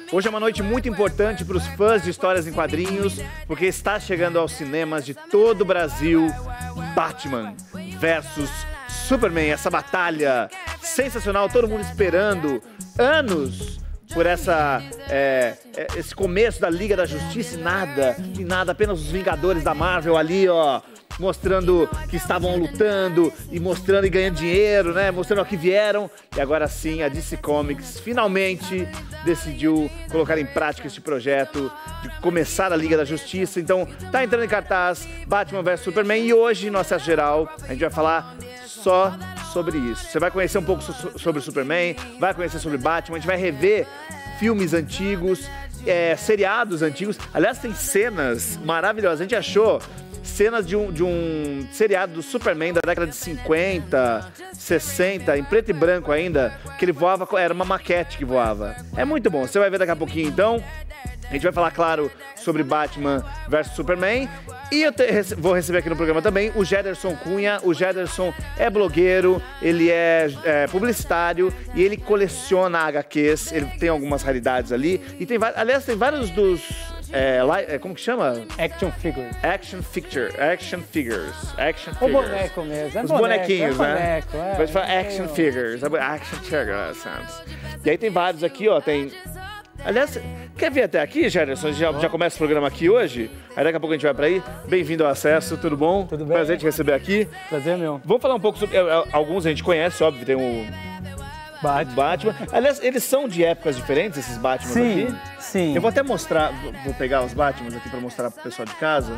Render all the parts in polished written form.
Hoje é uma noite muito importante para os fãs de histórias em quadrinhos, porque está chegando aos cinemas de todo o Brasil Batman versus Superman, essa batalha sensacional, todo mundo esperando anos por esse começo da Liga da Justiça e nada, apenas os Vingadores da Marvel ali, ó, mostrando que estavam lutando e mostrando e ganhando dinheiro, né? Mostrando o que vieram. E agora sim, a DC Comics finalmente decidiu colocar em prática este projeto de começar a Liga da Justiça. Então, tá entrando em cartaz Batman vs Superman e hoje, no Acesso Geral, a gente vai falar só sobre isso. Você vai conhecer um pouco sobre o Superman, vai conhecer sobre Batman, a gente vai rever filmes antigos, seriados antigos. Aliás, tem cenas maravilhosas. A gente achou cenas de um seriado do Superman da década de 50, 60, em preto e branco ainda, que ele voava, era uma maquete que voava. É muito bom, você vai ver daqui a pouquinho então. A gente vai falar, claro, sobre Batman vs Superman. E eu vou receber aqui no programa também o Gederson Cunha. O Gederson é blogueiro, ele é publicitário e ele coleciona HQs. Ele tem algumas raridades ali. E tem, aliás, tem vários dos... como que chama? Action figures. Action figures. O boneco mesmo. Os bonequinhos, né? Boneco, Pode falar action figures. Action figures. E aí tem vários aqui, ó. Tem... Aliás, quer vir até aqui, Gederson? Já começa o programa aqui hoje? Aí daqui a pouco a gente vai pra aí. Bem-vindo ao Acesso, tudo bom? Tudo bem. Prazer te receber aqui. Prazer meu. Vamos falar um pouco sobre... Alguns a gente conhece, óbvio, tem o Batman. Aliás, eles são de épocas diferentes, esses Batman aqui? Sim. Eu vou até mostrar, vou pegar os Batmans aqui pra mostrar pro pessoal de casa.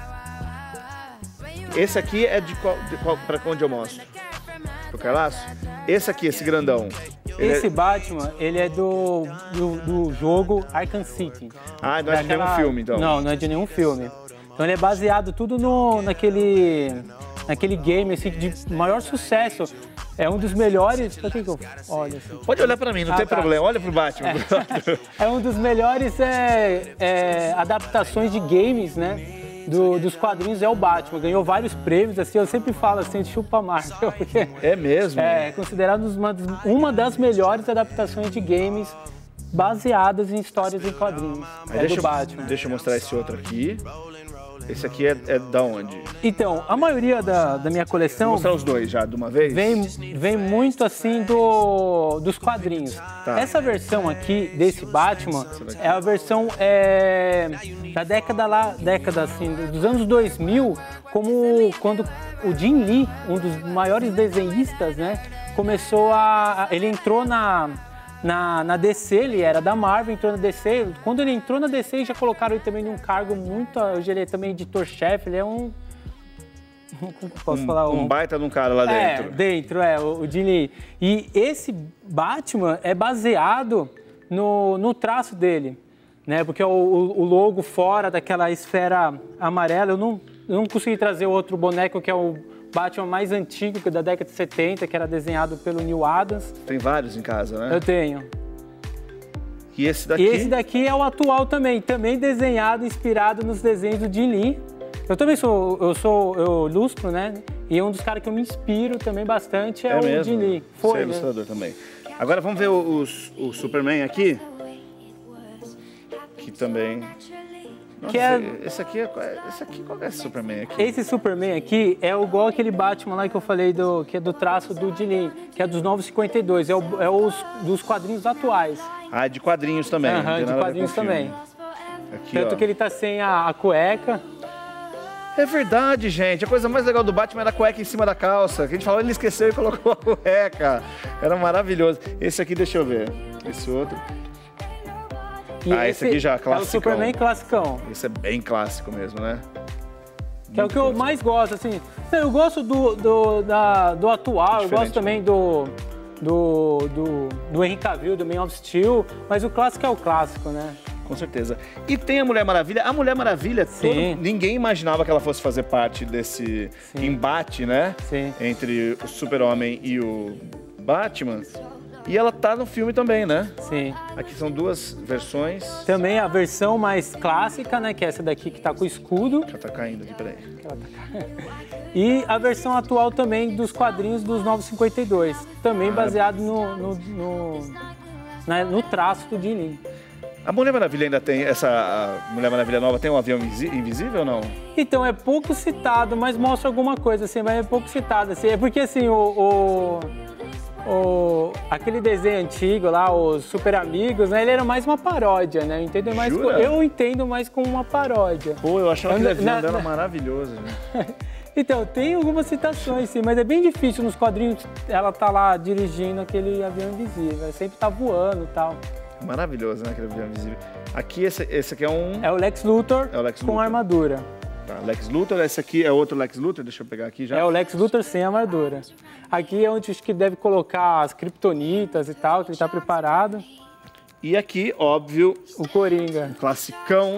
Esse aqui é pra onde eu mostro? Pro Carlaço? Esse aqui, esse grandão. Esse Batman, ele é do jogo Arkham City. Ah, não é de nenhum filme, então? Não é de nenhum filme. Então ele é baseado tudo naquele game assim, de maior sucesso. É um dos melhores... Por que eu olho assim? Pode olhar pra mim, não tem problema. Olha pro Batman. É um dos melhores adaptações de games, né? Dos quadrinhos é o Batman. Ganhou vários prêmios, assim, eu sempre falo assim, chupa Marvel. Porque é mesmo? É considerado uma das melhores adaptações de games baseadas em histórias em quadrinhos. Do Batman. Deixa eu mostrar esse outro aqui. Esse aqui é da onde? Então, a maioria da minha coleção... Vou mostrar os dois já, de uma vez? Vem muito, assim, dos quadrinhos. Tá. Essa versão aqui, desse Batman, é a versão da década assim, dos anos 2000, quando o Jim Lee, um dos maiores desenhistas, né, ele entrou na DC, ele era da Marvel, entrou na DC. Quando ele entrou na DC, já colocaram ele também num cargo muito... Hoje ele é também editor-chefe, ele é um baita de um cara lá dentro. O Jim Lee. E esse Batman é baseado no traço dele, né? Porque o logo fora daquela esfera amarela, eu não consegui trazer outro boneco que é o Batman mais antigo, que é da década de 70, que era desenhado pelo Neil Adams. Tem vários em casa, né? Eu tenho. E esse daqui? E esse daqui é o atual também desenhado, inspirado nos desenhos do Jim Lee. Eu também eu ilustro, né? E um dos caras que eu me inspiro também bastante é o Jim Lee. Você é ilustrador também. Agora vamos ver o Superman aqui. Que também... Nossa, esse aqui, qual é esse Superman aqui? Esse Superman aqui é igual aquele Batman lá que eu falei, que é do traço do Jim Lee, que é dos Novos 52, dos quadrinhos atuais. Ah, de quadrinhos também. De quadrinhos também. Aqui, tanto que ele tá sem a cueca. É verdade, gente. A coisa mais legal do Batman era a cueca em cima da calça. Que a gente falou, ele esqueceu e colocou a cueca. Era maravilhoso. Esse aqui, deixa eu ver. Esse outro... esse aqui já, clássico. É o Superman classicão. Esse é bem clássico mesmo, né? Que é o que eu mais gosto, assim. Eu gosto do atual, eu gosto também do Henry Cavill, do Man of Steel, mas o clássico é o clássico, né? Com certeza. E tem a Mulher Maravilha. A Mulher Maravilha, ninguém imaginava que ela fosse fazer parte desse embate, né? Sim. Entre o Super-Homem e o Batman. E ela tá no filme também, né? Sim. Aqui são duas versões. Também a versão mais clássica, né? Que é essa daqui que tá com o escudo. Já tá caindo aqui, peraí. E a versão atual também dos quadrinhos dos Novos 52. Também baseado no traço do Jim Lee. A Mulher Maravilha ainda tem, a Mulher Maravilha nova tem um avião invisível ou não? Então, é pouco citado, mas mostra alguma coisa, assim, mas é pouco citado, assim. É porque, assim, aquele desenho antigo lá, os Super Amigos, né, ele era mais uma paródia, né? Eu entendo mais como uma paródia. Pô, eu achava que o avião dela maravilhoso, né? Então, tem algumas citações, sim, mas é bem difícil nos quadrinhos ela tá lá dirigindo aquele avião invisível, ela sempre tá voando e tal. Maravilhoso, né, aquele avião invisível. Aqui, esse aqui é um... É o Lex Luthor, com armadura. Tá, Lex Luthor, esse aqui é outro Lex Luthor, deixa eu pegar aqui já. É o Lex Luthor sem armadura. Aqui é onde acho que deve colocar as kriptonitas e tal, que ele tá preparado. E aqui, óbvio... O Coringa. O classicão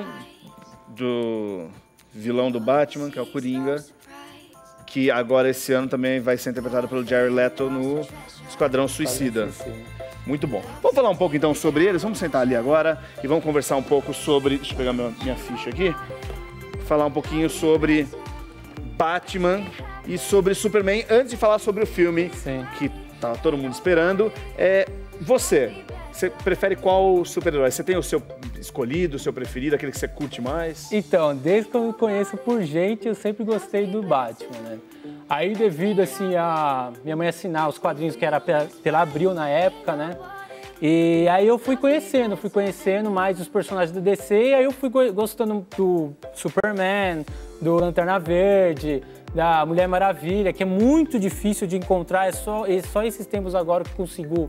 do vilão do Batman, que é o Coringa, que agora esse ano também vai ser interpretado pelo Jared Leto no Esquadrão Suicida. Muito bom. Vamos falar um pouco então sobre eles, vamos sentar ali agora e vamos conversar um pouco sobre... Deixa eu pegar minha ficha aqui. Falar um pouquinho sobre Batman e sobre Superman, antes de falar sobre o filme, que tá todo mundo esperando. Você prefere qual super-herói? Você tem o seu escolhido, o seu preferido, aquele que você curte mais? Então, desde que eu me conheço por gente, eu sempre gostei do Batman, né? Aí, devido, assim, a minha mãe assinar os quadrinhos que era pela Abril na época, né? E aí eu fui conhecendo mais os personagens do DC, e aí eu fui gostando do Superman, do Lanterna Verde, da Mulher Maravilha, que é muito difícil de encontrar, é só esses tempos agora que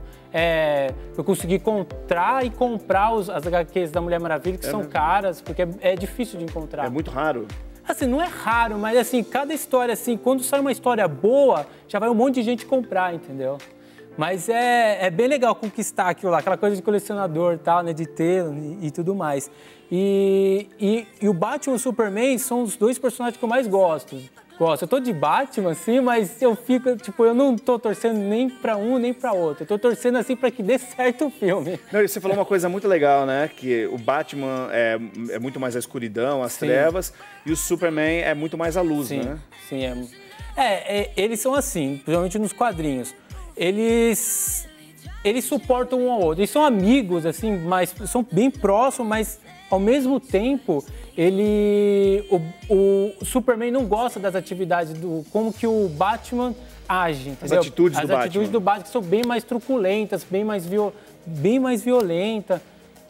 eu consegui encontrar e comprar as HQs da Mulher Maravilha, que são caras, porque é difícil de encontrar. É muito raro. Assim, não é raro, mas assim, cada história, assim, quando sai uma história boa, já vai um monte de gente comprar, entendeu? Mas é bem legal conquistar aquilo lá, aquela coisa de colecionador e tal, né, de ter e tudo mais. E o Batman e o Superman são os dois personagens que eu mais gosto. Eu tô de Batman, assim, mas eu fico, tipo, eu não tô torcendo nem pra um nem pra outro. Eu tô torcendo, assim, pra que dê certo o filme. Não, e você falou uma coisa muito legal, né? Que o Batman é muito mais a escuridão, as trevas, e o Superman é muito mais a luz, né? Sim, eles são assim, principalmente nos quadrinhos. Eles suportam um ao outro. Eles são amigos, assim, mas são bem próximos, mas ao mesmo tempo, o Superman não gosta das atividades como que o Batman age, entendeu? As atitudes do Batman. As atitudes do Batman são bem mais truculentas, bem mais violentas.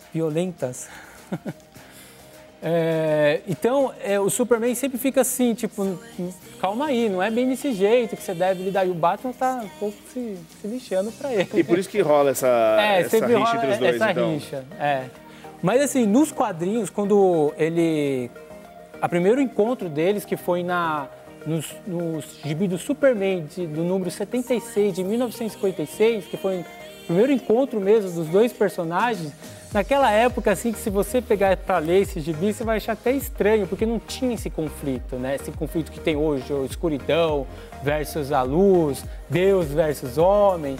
Então, o Superman sempre fica assim, tipo, calma aí, não é bem desse jeito que você deve lidar. E o Batman tá um pouco se lixando pra ele. E por isso que rola essa rixa entre os dois, então. Rixa, Mas assim, nos quadrinhos, quando o primeiro encontro deles, que foi nos gibi do Superman, do número 76 de 1956, que foi o primeiro encontro mesmo dos dois personagens, naquela época, assim, que se você pegar para ler esse gibi, você vai achar até estranho, porque não tinha esse conflito, né? Esse conflito que tem hoje, a escuridão versus a luz, Deus versus homem.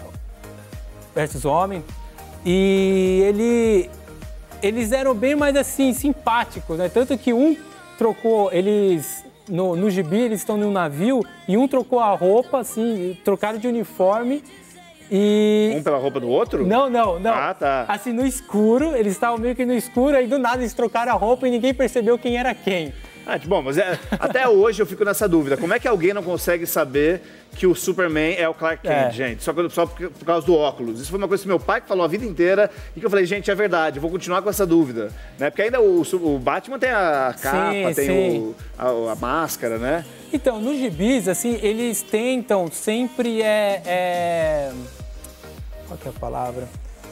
E eles eram bem mais, assim, simpáticos, né? Tanto que um trocou, no gibi, eles estão num navio, e um trocou a roupa, assim, trocaram de uniforme. Um pela roupa do outro? Não. Ah, tá. Assim, no escuro, eles estavam meio que no escuro, aí do nada eles trocaram a roupa e ninguém percebeu quem era quem. Bom, mas até hoje eu fico nessa dúvida. Como é que alguém não consegue saber que o Superman é o Clark Kent, gente? Só por causa do óculos. Isso foi uma coisa que meu pai falou a vida inteira e que eu falei, gente, é verdade, eu vou continuar com essa dúvida. Né? Porque ainda o Batman tem a capa, tem a máscara, né? Então, nos gibis, assim, eles tentam sempre qual que é a palavra?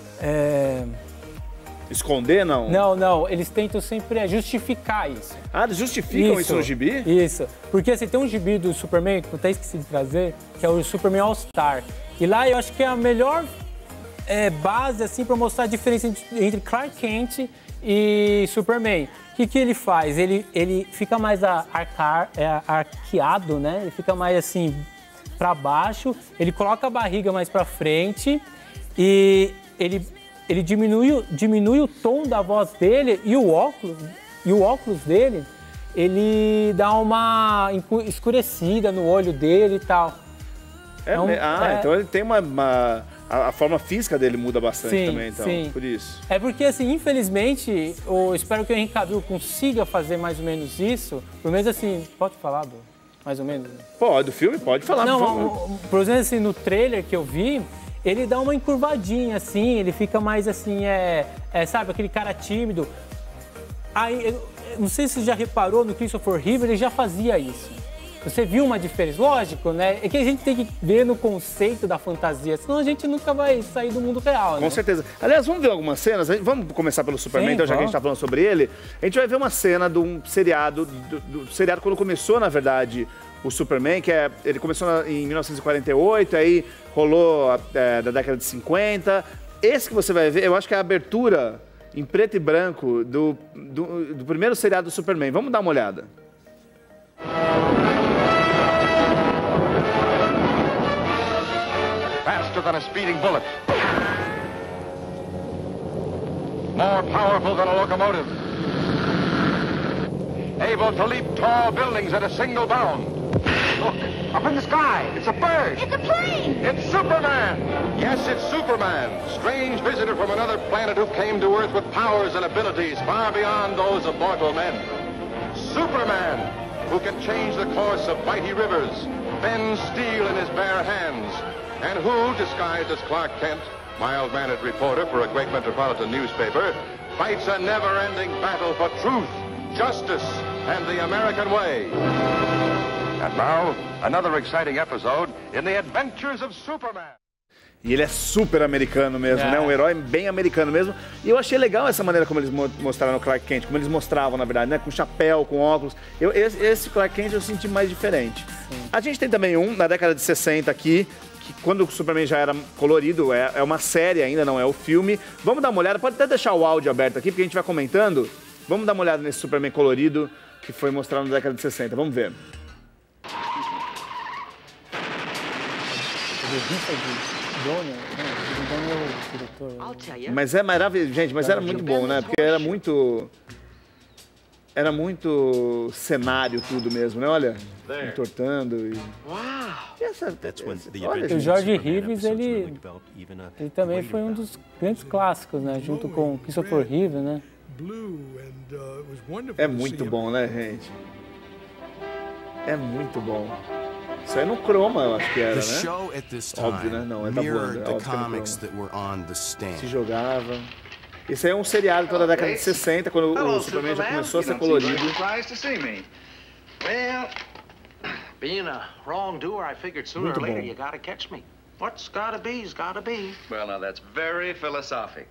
Esconder, não? Não. Eles tentam sempre justificar isso. Ah, eles justificam isso no gibi? Isso. Porque, assim, tem um gibi do Superman, que eu até esqueci de trazer, que é o Superman All-Star. E lá eu acho que é a melhor base, assim, para mostrar a diferença entre Clark Kent e Superman. O que ele faz? Ele fica mais arqueado, né? Ele fica mais, assim, para baixo. Ele coloca a barriga mais para frente e ele diminui o tom da voz dele e o óculos dele, ele dá uma escurecida no olho dele e tal. Então ele tem a forma física dele muda bastante também, então, por isso. É porque, assim, infelizmente, eu espero que o Henry Cavill consiga fazer mais ou menos isso, pelo menos assim, pode falar, mais ou menos? Pode, do filme? Pode falar, por favor. Por exemplo, assim, no trailer que eu vi, ele dá uma encurvadinha, assim, ele fica mais, assim, sabe, aquele cara tímido. Aí, não sei se você já reparou, no Christopher Reeve, ele já fazia isso. Você viu uma diferença? Lógico, né? É que a gente tem que ver no conceito da fantasia, senão a gente nunca vai sair do mundo real, né? Com certeza. Aliás, vamos ver algumas cenas? Vamos começar pelo Superman, então, já que a gente tá falando sobre ele. A gente vai ver uma cena de um seriado, do seriado quando começou, na verdade, o Superman, ele começou em 1948, aí rolou da década de 50. Esse que você vai ver, eu acho que é a abertura em preto e branco do primeiro seriado do Superman. Vamos dar uma olhada. Faster than a speeding bullet. More powerful than a locomotive. Able to leap tall buildings at a single bound. Look, up in the sky. It's a bird. It's a plane. It's Superman. Yes, it's Superman. Strange visitor from another planet who came to Earth with powers and abilities far beyond those of mortal men. Superman, who can change the course of mighty rivers, bend steel in his bare hands, and who, disguised as Clark Kent, mild-mannered reporter for a great metropolitan newspaper, fights a never-ending battle for truth, justice, and the American way. And now, another exciting episode in the adventures of Superman. E ele é super americano mesmo, né? Um herói bem americano mesmo. E eu achei legal essa maneira como eles mostraram o Clark Kent, como eles mostravam, na verdade, né? Com chapéu, com óculos. Esse Clark Kent eu senti mais diferente. A gente tem também na década de 60 aqui, que quando o Superman já era colorido, é uma série ainda, não é o filme. Vamos dar uma olhada, pode até deixar o áudio aberto aqui, porque a gente vai comentando. Vamos dar uma olhada nesse Superman colorido que foi mostrado na década de 60. Vamos ver. Mas é maravilhoso, gente, mas era muito bom, né? Porque era muito cenário tudo mesmo, né? Olha, entortando e... O George Reeves, ele também foi um dos grandes clássicos, né? Junto com Christopher Reeve, né? É muito bom, né, gente? É muito bom. Isso aí no Chroma, eu acho que era, né? Óbvio, né? Não, é da banda. Se jogava. Isso aí é um seriado toda a década de 60, quando o Superman já começou a ser colorido. Being a wrongdoer, I figured sooner or later you gotta catch me. What's gotta be's gotta be. Well, now that's very philosophic.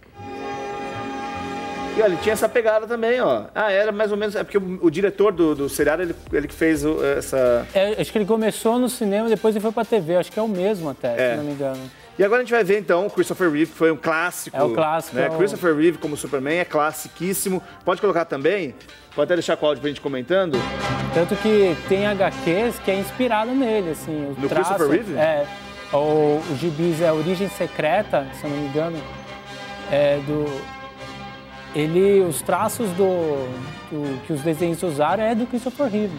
E olha, tinha essa pegada também, ó. Era mais ou menos... É porque o diretor do seriado, ele que fez essa... acho que ele começou no cinema, depois ele foi pra TV. Acho que é o mesmo até, se não me engano. E agora a gente vai ver, então, o Christopher Reeve, que foi um clássico. É o clássico. Né? Christopher Reeve como Superman é classiquíssimo. Pode colocar também? Pode até deixar com o áudio pra gente comentando. Tanto que tem HQs que é inspirado nele, assim. No Christopher Reeve? O gibis é Origem Secreta, se eu não me engano. Os traços que os desenhos usaram é do Christopher Reeve.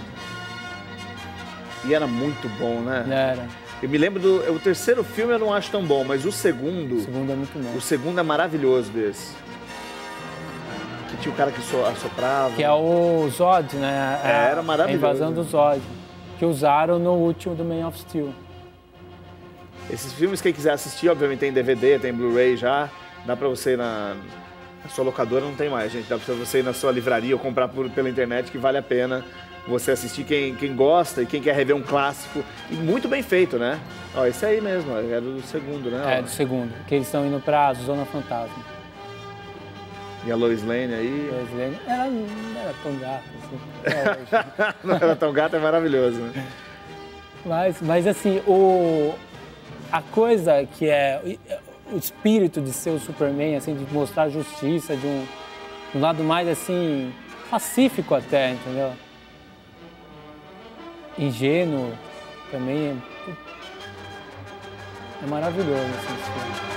E era muito bom, né? Era. Eu me lembro o terceiro filme eu não acho tão bom, mas o segundo... O segundo é muito bom. O segundo é maravilhoso desse. Que tinha o cara que assoprava. Que é o Zod, né? Era maravilhoso. A invasão do Zod. Que usaram no último do Man of Steel. Esses filmes, quem quiser assistir, obviamente tem DVD, tem Blu-ray já. Dá pra você ir na sua locadora, não tem mais, gente. Dá pra você ir na sua livraria ou comprar pela internet, que vale a pena você assistir. Quem gosta e quem quer rever um clássico. E muito bem feito, né? Ó, esse aí mesmo, era do segundo, né? Do segundo, que eles estão indo pra Zona Fantasma. E a Lois Lane aí... Lois Lane, ela não era tão gata, assim. Não era tão gata, é maravilhoso, né? Mas assim, a coisa que é... O espírito de ser o Superman, assim, de mostrar a justiça, de um lado mais, assim, pacífico até, entendeu? Ingênuo também é maravilhoso, assim, esse filme.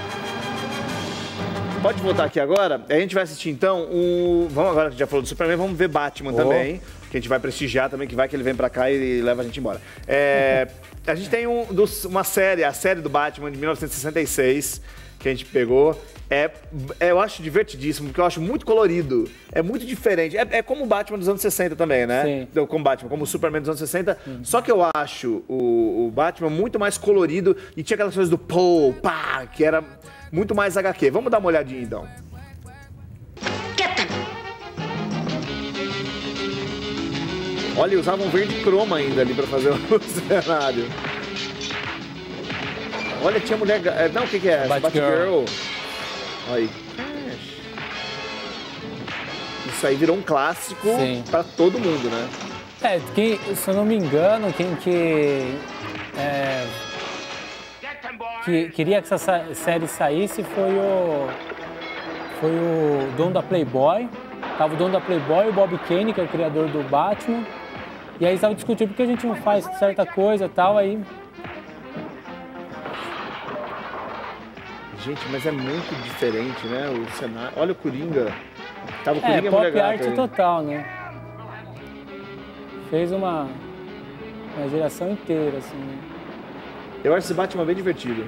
Pode voltar aqui agora? A gente vai assistir, então, vamos agora que já falou do Superman, vamos ver Batman também. que a gente vai prestigiar também, que vai que ele vem pra cá e leva a gente embora. A gente tem uma série, a série do Batman de 1966, que a gente pegou. Eu acho divertidíssimo, porque eu acho muito colorido. É muito diferente. É como o Batman dos anos 60 também, né? Sim. Como o Superman dos anos 60. Só que eu acho o Batman muito mais colorido e tinha aquelas coisas do pá, que era muito mais HQ. Vamos dar uma olhadinha, então. Olha, usavam verde croma ainda ali pra fazer o cenário. Olha, tinha mulher... Não, o que é? Batgirl. Olha aí. Isso aí virou um clássico pra todo mundo, né? Se eu não me engano, quem queria que essa série saísse foi o dono da Playboy. Tava o dono da Playboy, o Bob Kane, que é o criador do Batman. E aí estava discutindo por que a gente não faz certa coisa e tal, aí... Gente, mas é muito diferente, né? O cenário... Olha o Coringa. Tava o Coringa pop art total, né? Fez uma geração inteira, assim. Eu acho esse Batman bem divertido.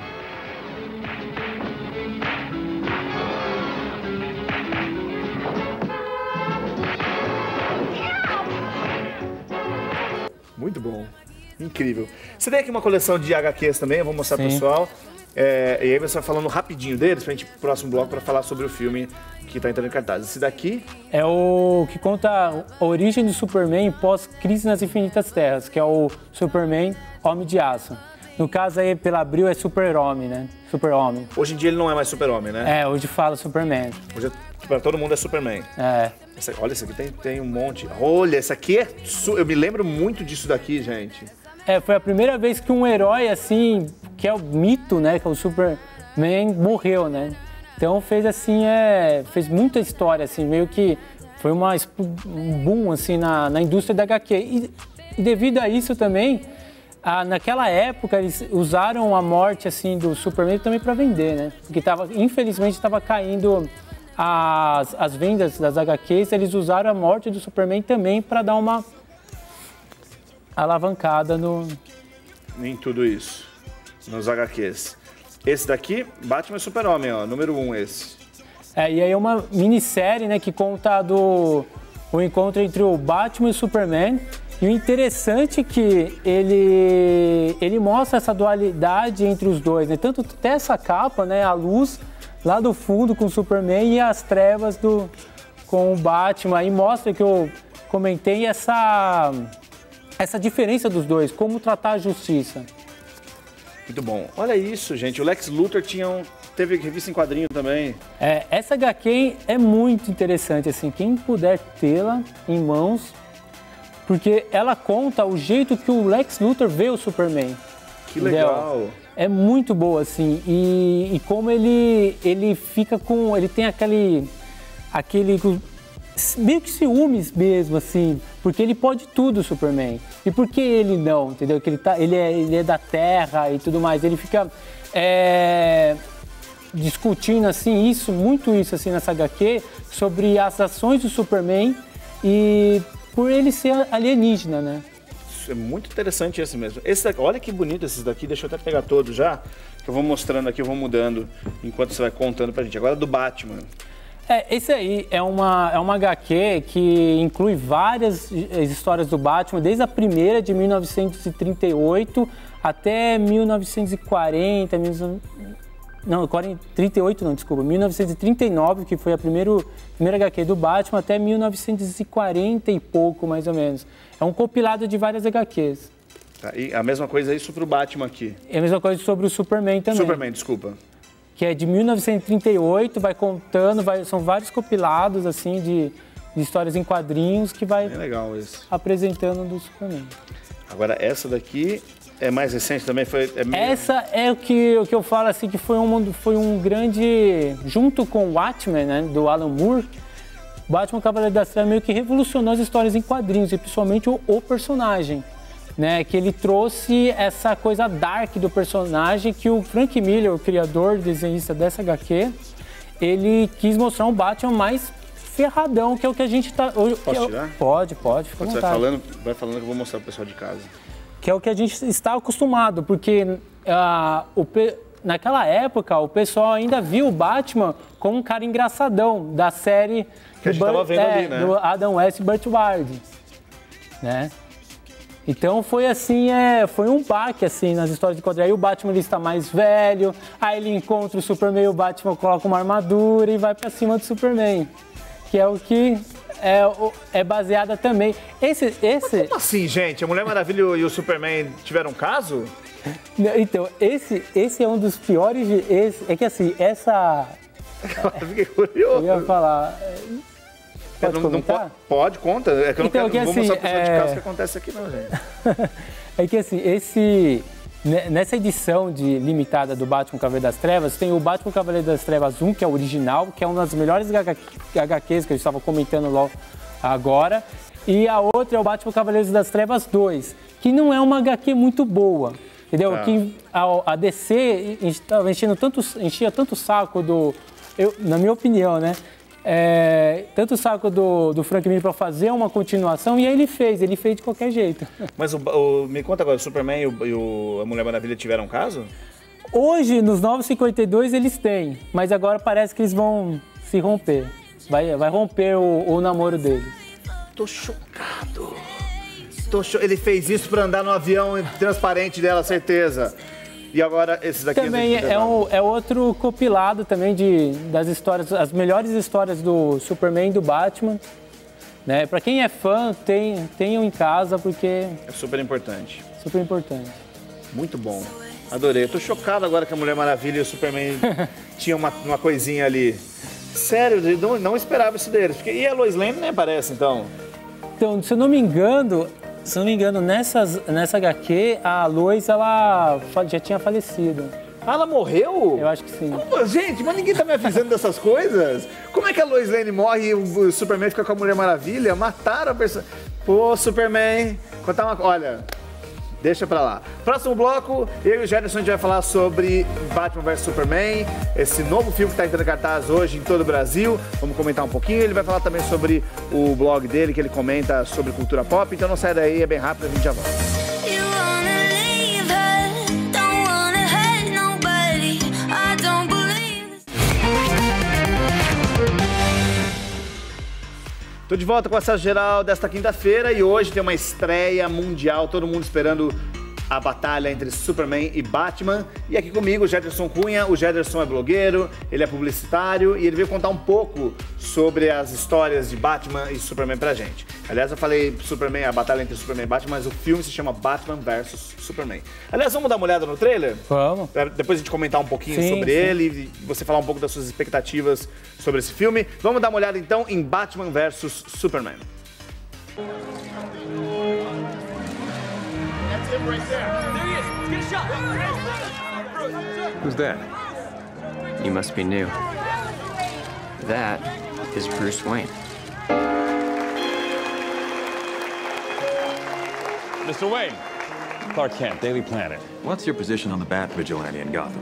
Muito bom. Incrível. Você tem aqui uma coleção de HQs também, eu vou mostrar pro pessoal. E aí você vai falando rapidinho deles pra gente ir pro próximo bloco pra falar sobre o filme que tá entrando em cartaz. Esse daqui... É o que conta a origem do Superman pós-Crise nas Infinitas Terras, que é o Superman Homem de Aço. No caso aí, pela Abril, é Super-Homem, né? Super-Homem. Hoje em dia ele não é mais Super-Homem, né? Hoje fala Superman. Hoje, pra todo mundo, é Superman. Olha, esse aqui tem um monte. Olha, esse aqui eu me lembro muito disso daqui, gente. Foi a primeira vez que um herói, assim, que é o mito, né? Que é o Superman, morreu, né? Então fez, assim, fez muita história, assim, meio que foi um boom, assim, na indústria da HQ. E devido a isso também, naquela época, eles usaram a morte, assim, do Superman também para vender, né? Porque infelizmente estava caindo as vendas das HQs, eles usaram a morte do Superman também para dar uma alavancada em tudo isso, nos HQs. Esse daqui, Batman e Super-Homem, ó, número 1 esse. E aí é uma minissérie, né, que conta o encontro entre o Batman e o Superman. E o interessante é que ele mostra essa dualidade entre os dois, né? Tanto até essa capa, né, a luz lá do fundo com o Superman e as trevas com o Batman. E mostra que eu comentei essa diferença dos dois, como tratar a justiça. Muito bom. Olha isso, gente. O Lex Luthor teve revista em quadrinho também. Essa HQ é muito interessante, assim. Quem puder tê-la em mãos, porque ela conta o jeito que o Lex Luthor vê o Superman. Que legal. É muito boa, assim. E como ele fica com... Ele tem aquele meio que ciúmes mesmo, assim, porque ele pode tudo, o Superman. E por que ele não, entendeu? Que ele é da Terra e tudo mais. Ele fica discutindo, assim, muito isso, assim, nessa HQ, sobre as ações do Superman e por ele ser alienígena, né? Isso é muito interessante esse mesmo. Olha que bonito esses daqui, deixa eu até pegar todos já, que eu vou mostrando aqui, eu vou mudando, enquanto você vai contando pra gente. Agora do Batman. Esse aí é uma HQ que inclui várias histórias do Batman, desde a primeira, de 1938, até 1940, 1939, que foi a primeira HQ do Batman, até 1940 e pouco, mais ou menos. É um compilado de várias HQs. E a mesma coisa isso pro Batman aqui? É a mesma coisa sobre o Superman também. Superman, desculpa. Que é de 1938, vai contando, são vários compilados, assim, de histórias em quadrinhos que vai apresentando do Superman. Agora, essa daqui é mais recente também? Essa é o que eu falo, assim, que foi um grande... Junto com o Watchmen, né, do Alan Moore, Batman Cavaleiro das Trevas meio que revolucionou as histórias em quadrinhos, e principalmente o personagem. Né, que ele trouxe essa coisa dark do personagem que o Frank Miller, o criador e desenhista dessa HQ, ele quis mostrar um Batman mais ferradão, que é o que a gente tá... Posso tirar? Pode, fica à Quando você vai falando que eu vou mostrar pro pessoal de casa. Que é o que a gente está acostumado, porque naquela época o pessoal ainda viu o Batman como um cara engraçadão da série que a gente tava vendo ali, né? do Adam West e Burt Ward, né? Então foi assim, foi um baque assim nas histórias de quadrinhos. Aí o Batman ele está mais velho, aí ele encontra o Superman e o Batman coloca uma armadura e vai pra cima do Superman, que é o que é baseada também. Mas como assim, gente? A Mulher Maravilha e o Superman tiveram um caso? Então, esse é um dos piores. É que assim, essa. Eu fiquei curioso. Eu ia falar. Pode comentar? Pode, conta. É que eu então, não vou assim, mostrar pro pessoal de casa o que acontece aqui, não, gente. É que assim, nessa edição limitada do Batman Cavaleiro das Trevas, tem o Batman Cavaleiro das Trevas 1, que é o original, que é uma das melhores HQs que eu estava comentando logo agora. E a outra é o Batman Cavaleiro das Trevas 2, que não é uma HQ muito boa. Entendeu? Que a DC enchia tanto saco na minha opinião, né? Tanto o saco do Frank Miller para fazer uma continuação, e aí ele fez de qualquer jeito. Mas me conta agora, o Superman e a Mulher Maravilha tiveram um caso? Hoje, nos Novos 52, eles têm, mas agora parece que eles vão se romper. Vai romper o namoro deles. Tô chocado. Ele fez isso para andar no avião transparente dela, certeza. E agora esses daqui... Também é outro compilado também das histórias, as melhores histórias do Superman e do Batman. Né? Para quem é fã, tenham em casa, porque... É super importante. Super importante. Muito bom. Adorei. Eu tô chocado agora que a Mulher Maravilha e o Superman tinham uma coisinha ali. Sério, eu não esperava isso deles. E a Lois Lane nem aparece, então? Então, se eu não me engano, nessa HQ, a Lois, ela já tinha falecido. Ah, ela morreu? Eu acho que sim. Gente, mas ninguém tá me avisando dessas coisas. Como é que a Lois Lane morre e o Superman fica com a Mulher Maravilha? Mataram a pessoa. Pô, Superman, contar uma... Olha, deixa pra lá. Próximo bloco, eu e o Jederson, a gente vai falar sobre Batman vs Superman, esse novo filme que tá entrando em cartaz hoje em todo o Brasil. Vamos comentar um pouquinho. Ele vai falar também sobre o blog dele, que ele comenta sobre cultura pop. Então não sai daí, é bem rápido, a gente já volta. Tô de volta com essa geral desta quinta-feira e hoje tem uma estreia mundial, todo mundo esperando a batalha entre Superman e Batman. E aqui comigo o Jederson Cunha. O Jederson é blogueiro, ele é publicitário e ele veio contar um pouco sobre as histórias de Batman e Superman pra gente. Aliás, eu falei Superman, a batalha entre Superman e Batman, mas o filme se chama Batman vs Superman. Aliás, vamos dar uma olhada no trailer? Vamos. Pra depois a gente comentar um pouquinho sobre ele e você falar um pouco das suas expectativas sobre esse filme. Vamos dar uma olhada então em Batman vs Superman. Right there. There he is. Let's get a shot. Who's that? You must be new. That is Bruce Wayne. Mr. Wayne. Clark Kent, Daily Planet. What's your position on the Bat Vigilante in Gotham?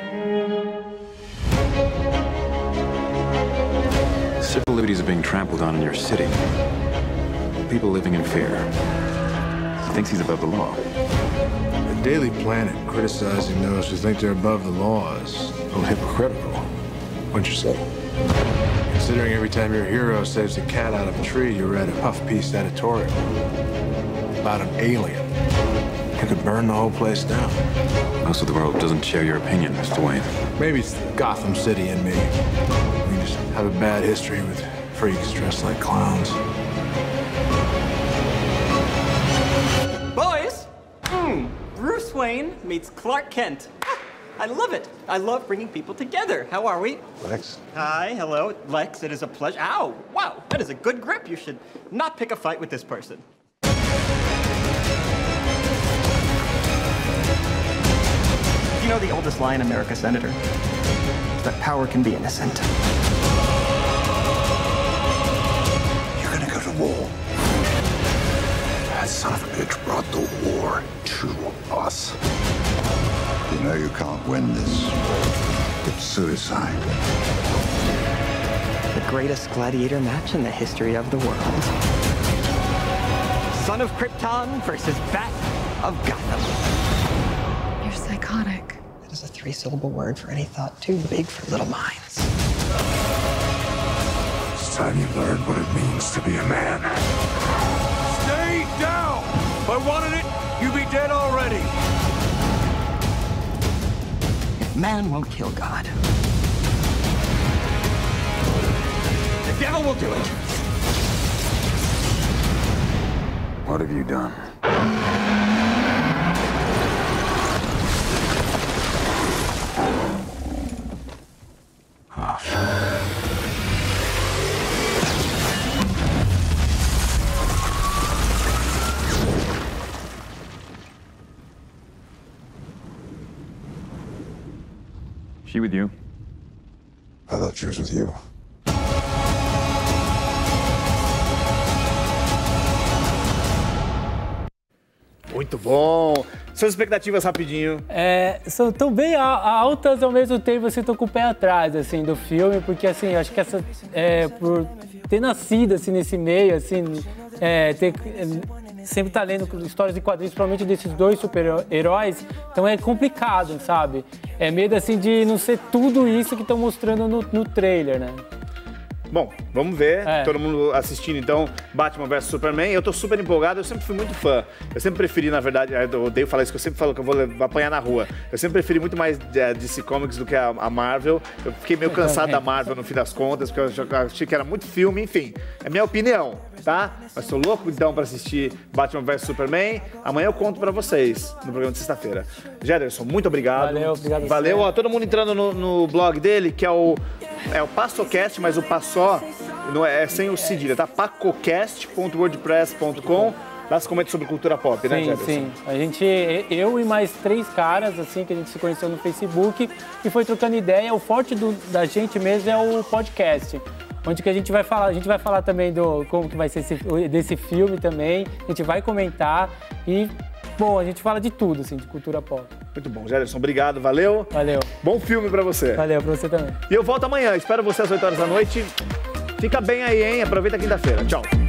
Civil liberties are being trampled on in your city. People living in fear. He thinks he's above the law. The Daily Planet criticizing those who think they're above the law is a little hypocritical. Wouldn't you say? Considering every time your hero saves a cat out of a tree, you read a puff piece editorial about an alien who could burn the whole place down. Most of the world doesn't share your opinion, Mr. Wayne. Maybe it's Gotham City and me. We just have a bad history with freaks dressed like clowns. Bruce Wayne meets Clark Kent. I love it. I love bringing people together. How are we? Lex. Hi, hello. Lex, it is a pleasure. Ow, wow, that is a good grip. You should not pick a fight with this person. You know the oldest lie in America, Senator? Is that power can be innocent. You're gonna go to war. That son of a bitch brought the war to us. You know you can't win this. It's suicide. the greatest gladiator match in the history of the world. Son of Krypton versus Bat of Gotham. You're psychotic. That is a 3-syllable word for any thought too big for little minds. It's time you learned what it means to be a man. Stay down! If I wanted it, you'd be dead already. If man won't kill God, the devil will do it. What have you done? She with you? I thought she was with you. Muito bom. Suas expectativas rapidinho. São tão bem altas, ao mesmo tempo assim, tô com o pé atrás assim do filme, porque assim, acho que essa por ter nascido assim nesse meio assim, sempre tá lendo histórias de quadrinhos, principalmente desses dois super-heróis, então é complicado, sabe? É medo assim de não ser tudo isso que estão mostrando no trailer, né? Bom, vamos ver, todo mundo assistindo então Batman vs Superman. Eu tô super empolgado, eu sempre fui muito fã. Eu sempre preferi, na verdade, eu odeio falar isso, que eu sempre falo que eu vou apanhar na rua. Eu sempre preferi muito mais DC Comics do que a Marvel. Eu fiquei meio cansado da Marvel no fim das contas, porque eu achei que era muito filme, enfim. É minha opinião, tá? Mas tô louco então pra assistir Batman vs Superman. Amanhã eu conto pra vocês no programa de sexta-feira. Jederson, muito obrigado. Obrigado. Valeu, ó, todo mundo entrando no blog dele, que é o PaçoCast, mas o Paço não é sem o cedilha, tá? pacocast.wordpress.com. Lá se comenta sobre cultura pop, né, Jederson? Sim. Eu e mais 3 caras, assim, que a gente se conheceu no Facebook e foi trocando ideia. O forte da gente mesmo é o podcast, onde que a gente vai falar também do como que vai ser desse filme também. A gente vai comentar e, bom, a gente fala de tudo, assim, de cultura pop. Muito bom, Jederson, obrigado, valeu. Valeu. Bom filme pra você. Valeu, pra você também. E eu volto amanhã, espero você às 8 horas da noite. Fica bem aí, hein? Aproveita a quinta-feira. Tchau.